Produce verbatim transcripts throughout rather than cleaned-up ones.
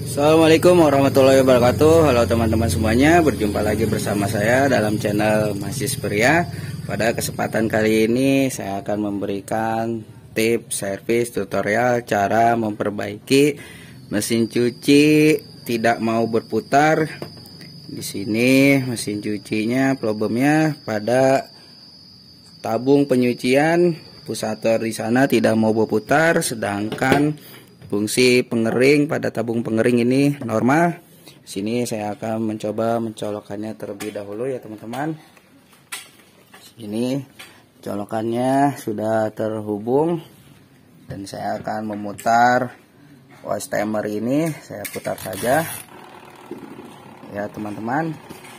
Assalamualaikum warahmatullahi wabarakatuh. Halo teman-teman semuanya, berjumpa lagi bersama saya dalam channel Masis Pria. Pada kesempatan kali ini saya akan memberikan tips, servis, tutorial cara memperbaiki mesin cuci tidak mau berputar. Di sini mesin cucinya problemnya pada tabung penyucian, pusator di sana tidak mau berputar, sedangkan fungsi pengering pada tabung pengering ini normal. Sini saya akan mencoba mencolokkannya terlebih dahulu ya teman-teman. Sini colokannya sudah terhubung dan saya akan memutar wash timer ini. Saya putar saja ya teman-teman.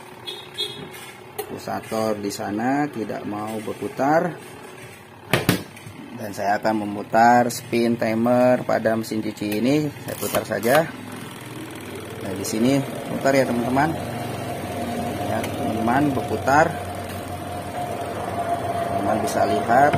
Pusator di sana tidak mau berputar. Dan saya akan memutar spin timer pada mesin cuci ini. Saya putar saja. Nah, di sini putar ya teman-teman. Ya, teman-teman berputar. Teman-teman bisa lihat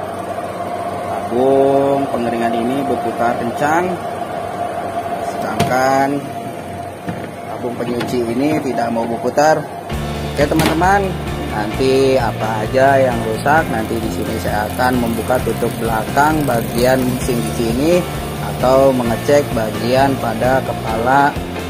tabung pengeringan ini berputar kencang. Sedangkan tabung penyuci ini tidak mau berputar. Oke teman-teman. Nanti apa aja yang rusak, nanti di sini saya akan membuka tutup belakang bagian mesin cuci ini atau mengecek bagian pada kepala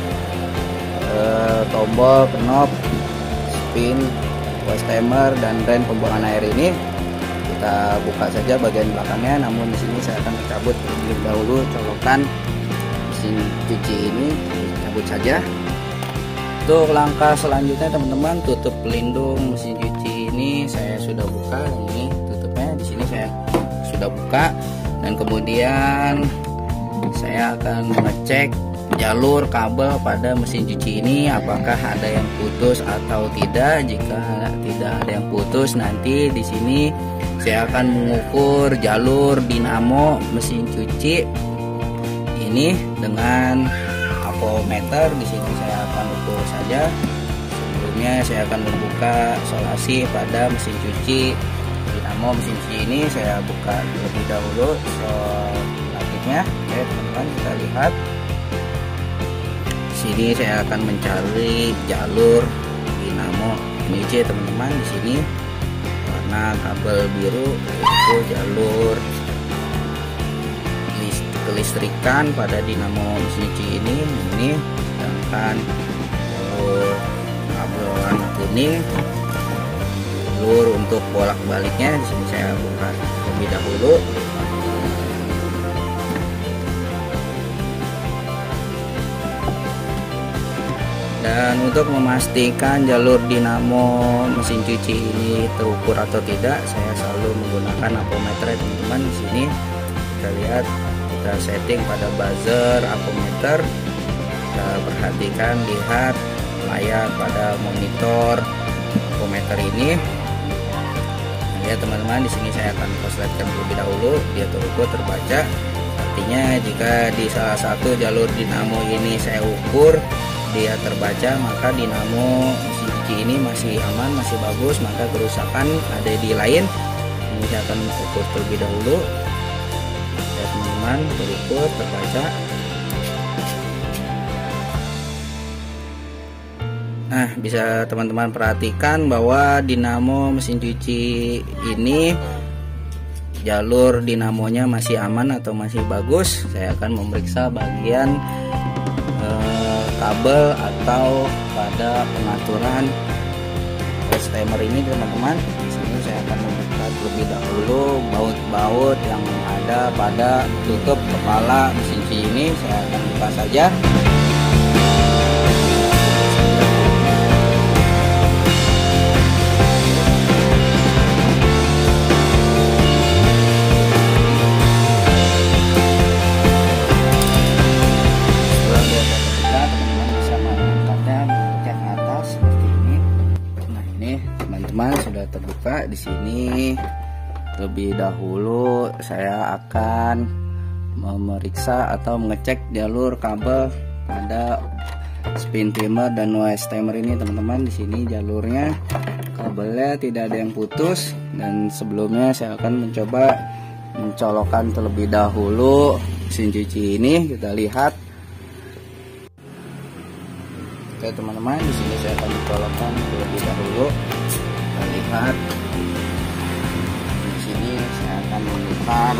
eh, tombol knob spin wash timer dan drain pembuangan air ini. Kita buka saja bagian belakangnya, namun di sini saya akan cabut terlebih dahulu colokan mesin cuci ini, cabut saja. Untuk langkah selanjutnya teman-teman, tutup pelindung mesin cuci ini saya sudah buka. Ini tutupnya di sini saya sudah buka, dan kemudian saya akan mengecek jalur kabel pada mesin cuci ini apakah ada yang putus atau tidak. Jika tidak ada yang putus, nanti di sini saya akan mengukur jalur dinamo mesin cuci ini dengan meter. Di sini saya akan ukur saja. Sebelumnya saya akan membuka solasi pada mesin cuci dinamo mesin cuci ini. Saya buka terlebih dahulu solatifnya. Oke teman-teman, kita lihat. Di sini saya akan mencari jalur dinamo penyuci teman-teman. Di sini warna kabel biru itu jalur kelistrikan pada dinamo mesin cuci ini. Ini sedangkan jalur kabel warna kuning jalur untuk bolak baliknya. Di sini saya buka terlebih dahulu. Dan untuk memastikan jalur dinamo mesin cuci ini terukur atau tidak, saya selalu menggunakan ampermeter teman-teman. Di sini kita lihat, kita setting pada buzzer ampermeter. Kita perhatikan, lihat layar pada monitor ampermeter ini. Ya teman-teman, di sini saya akan konsletkan terlebih dahulu, dia terukur terbaca. Artinya jika di salah satu jalur dinamo ini saya ukur dia terbaca, maka dinamo mesin cuci ini masih aman, masih bagus. Maka kerusakan ada di lain. Ini saya akan ukur terlebih dahulu. Terukur terbaca. Nah, bisa teman-teman perhatikan bahwa dinamo mesin cuci ini jalur dinamonya masih aman atau masih bagus. Saya akan memeriksa bagian eh, kabel atau pada pengaturan wash timer ini teman-teman. Di sini saya akan membuka terlebih dahulu baut-baut yang ada pada tutup kepala mesin cuci ini. Saya akan buka saja. Setelah dia terbuka, teman-teman bisa mengangkatnya mengecek atas seperti ini. Nah, ini teman-teman sudah terbuka. Di sini lebih dahulu saya akan memeriksa atau mengecek jalur kabel pada spin timer dan wash timer ini teman-teman. Di sini jalurnya kabelnya tidak ada yang putus, dan sebelumnya saya akan mencoba mencolokkan terlebih dahulu mesin cuci ini. Kita lihat Oke teman-teman, di sini saya akan colokkan terlebih dahulu. Kita lihat di sini saya akan memutar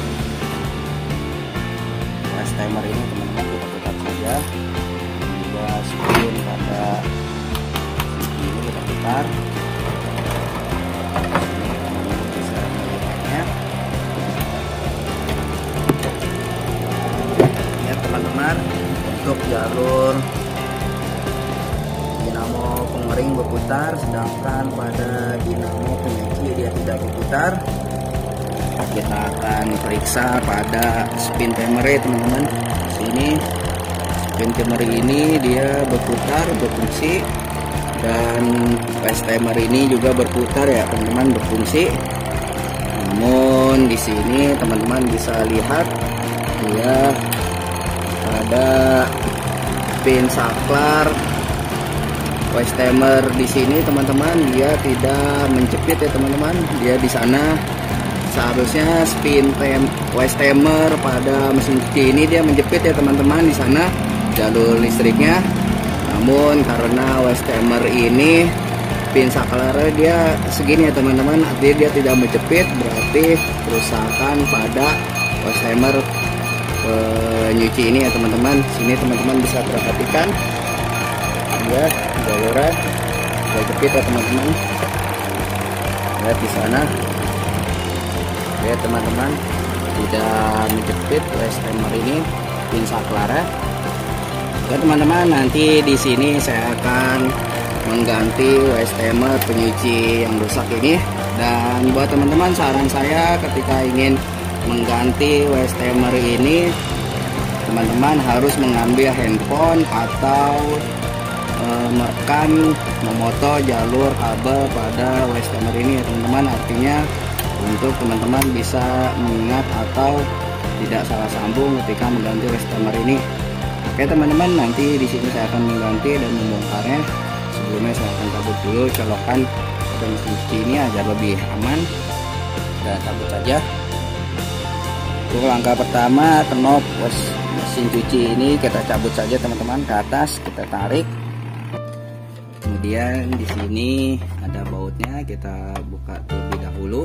flash timer ini teman-teman, kita putar saja. Juga spin pada ini kita putar. Bisa melihatnya. Ya teman-teman, untuk jalur dinamo pengering berputar, sedangkan pada dinamo penyuci dia tidak berputar. Kita akan periksa pada spin timer ya teman-teman. Sini spin timer ini dia berputar, berfungsi, dan flash timer ini juga berputar ya teman-teman, berfungsi. Namun di sini teman-teman bisa lihat dia ada pin saklar flash timer di sini teman-teman, dia tidak menjepit ya teman-teman. Dia di sana seharusnya spin tem flash timer pada mesin cuci ini dia menjepit ya teman-teman di sana jalur listriknya. Namun karena flash timer ini pin saklarnya dia segini ya teman-teman, artinya dia tidak menjepit, berarti kerusakan pada flash timer penyuci ini ya teman-teman. Sini teman-teman bisa perhatikan ya jalurnya sudah jepit ya teman-teman. Lihat di sana, lihat teman-teman, tidak menjepit flash timer ini pin saklarnya. Ya teman-teman, nanti di sini saya akan mengganti flash timer penyuci yang rusak ini. Dan buat teman-teman, saran saya ketika ingin mengganti flash timer ini, teman-teman harus mengambil handphone atau merekam, memoto jalur kabel pada flash timer ini ya teman-teman. Artinya untuk teman-teman bisa mengingat atau tidak salah sambung ketika mengganti flash timer ini. Oke teman-teman, nanti di sini saya akan mengganti dan membongkarnya. Sebelumnya saya akan cabut dulu colokan pada mesin cuci ini agar lebih aman. Kita cabut saja. Untuk langkah pertama, knob mesin cuci ini kita cabut saja teman-teman ke atas, kita tarik. Kemudian di sini ada bautnya, kita buka terlebih dahulu.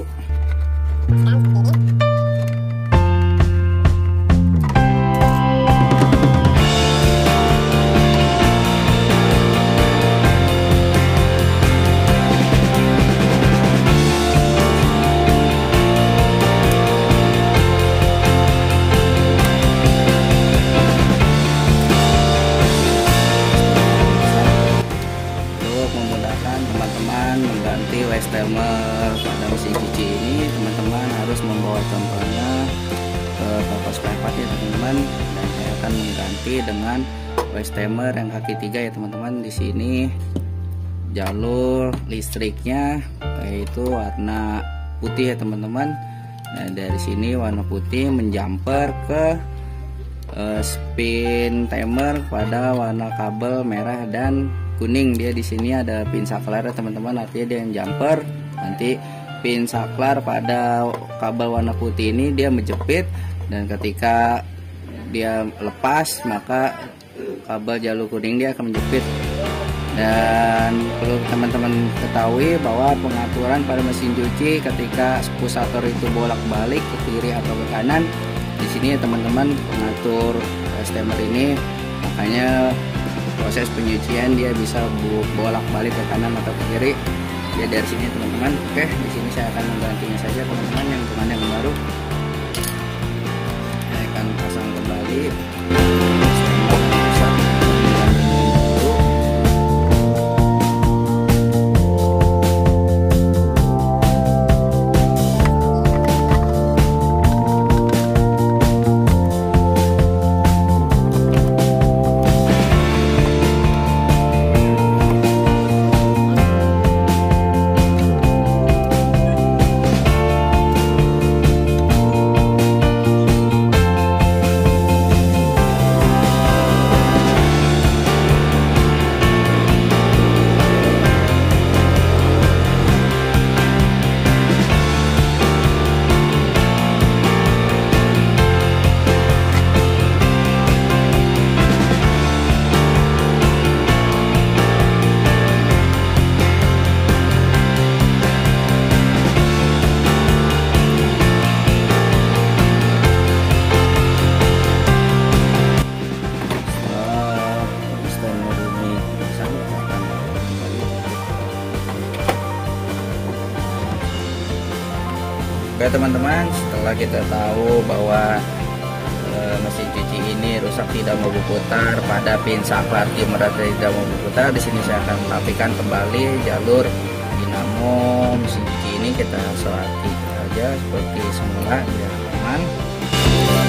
Teman-teman mengganti flash timer pada mesin cuci ini, teman-teman harus membawa contohnya ke toko spare part ya teman-teman. Dan saya akan mengganti dengan flash timer yang kaki tiga ya teman-teman. Di sini jalur listriknya yaitu warna putih ya teman-teman. Nah, dari sini warna putih menjumper ke uh, spin timer pada warna kabel merah dan kuning. Dia di sini ada pin saklar teman-teman, artinya dia yang jumper. Nanti pin saklar pada kabel warna putih ini dia menjepit, dan ketika dia lepas maka kabel jalur kuning dia akan menjepit. Dan perlu teman-teman ketahui bahwa pengaturan pada mesin cuci ketika pusat itu bolak-balik ke kiri atau ke kanan, di sini ya teman-teman pengatur flash timer ini, makanya proses penyucian dia bisa bolak-balik ke kanan atau ke kiri ya dari sini teman-teman. Oke, di sini saya akan menggantinya saja teman-teman yang kemana yang baru. Saya akan pasang kembali. Oke teman-teman, setelah kita tahu bahwa e, mesin cuci ini rusak tidak mau berputar pada pin saparti merata tidak mau berputar, di sini saya akan merapikan kembali jalur dinamo mesin cuci ini. Kita soati aja seperti semula biar aman.